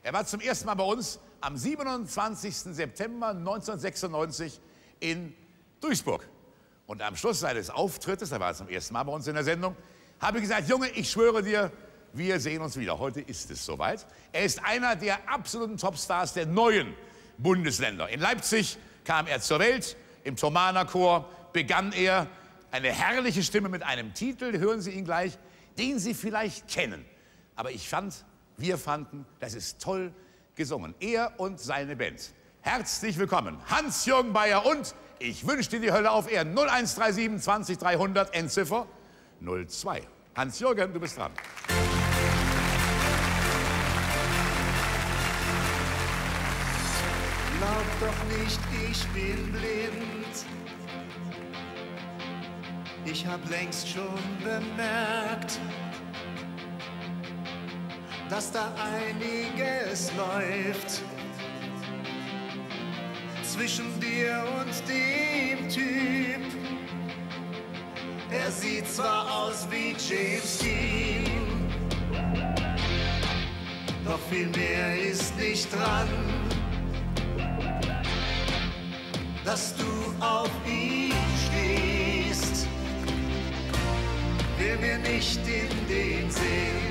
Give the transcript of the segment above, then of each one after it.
Er war zum ersten Mal bei uns am 27. September 1996 in Duisburg. Und am Schluss seines Auftrittes, er war zum ersten Mal bei uns in der Sendung, habe ich gesagt, Junge, ich schwöre dir, wir sehen uns wieder. Heute ist es soweit. Er ist einer der absoluten Topstars der neuen Bundesländer. In Leipzig kam er zur Welt, im Thomaner Chor begann er. Eine herrliche Stimme mit einem Titel, hören Sie ihn gleich, den Sie vielleicht kennen. Aber wir fanden, das ist toll gesungen. Er und seine Band. Herzlich willkommen, Hans-Jürgen Beyer und ich wünsche dir die Hölle auf Erden. 0137 20 300, Endziffer 02. Hans-Jürgen, du bist dran. Glaub doch nicht, ich bin blind. Ich hab längst schon bemerkt, dass da einiges läuft zwischen dir und dem Typ. Er sieht zwar aus wie James Dean, doch viel mehr ist nicht dran, dass du auf ihn stehst, will mir nicht in den Sinn.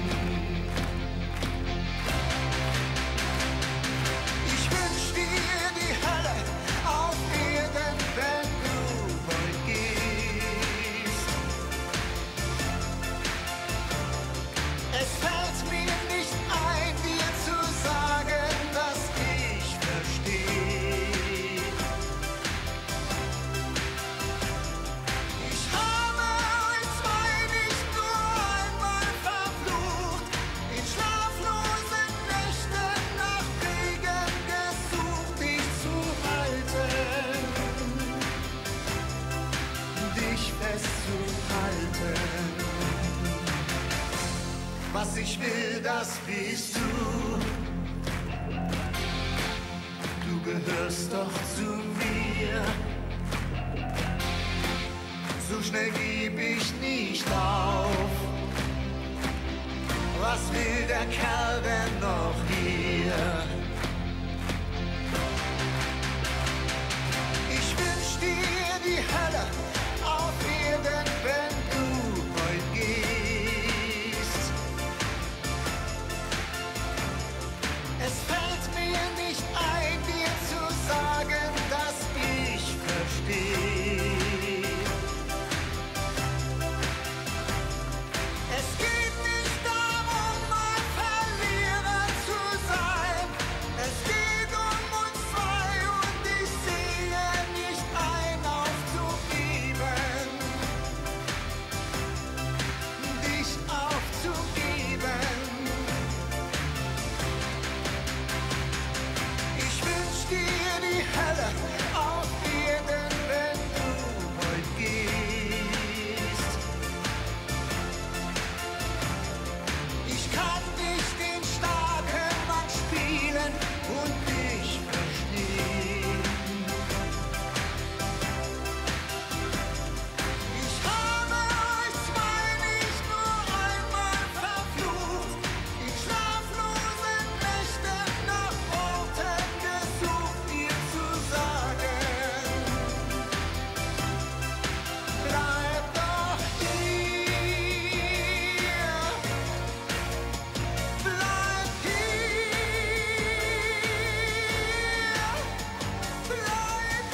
Ich wünsch dir die Hölle auf Erden, wenn du heute gehst. Es fällt mir nicht ein, dir zu sagen, dass ich verstehe. Ich habe euch zwei nicht nur einmal verflucht, in schlaflosen Nächten nach Wegen gesucht, dich zu halten, dich festzuhalten. Was ich will, das bist du. Du gehörst doch zu mir. So schnell geb ich nicht auf. Was will der Kerl denn noch hier? Ich wünsch dir die Hölle auf Erden, wenn du heute gehst. Es fällt mir nicht ein, dir zu sagen, dass ich verstehe. Es geht nicht darum, mal Verlierer zu sein. Es geht um uns zwei und ich sehe nicht ein, aufzugeben. Dich aufzugeben. Ich wünsch dir die Hölle auf Erden, wenn du heute gehst. Ich kann nicht den starken Mann spielen und dich verstehen. Ich habe euch zwei nicht nur einmal verflucht, in schlaflosen Nächten nach Worten gesucht, dir zu sagen, bleib doch hier, bleib hier, bleib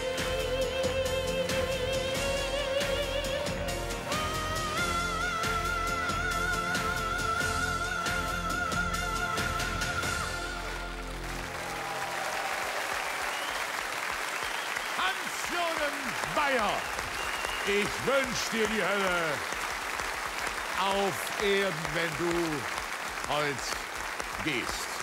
Hans-Jürgen Beyer, ich wünsch dir die Hölle auf Erden, wenn du heute gehst.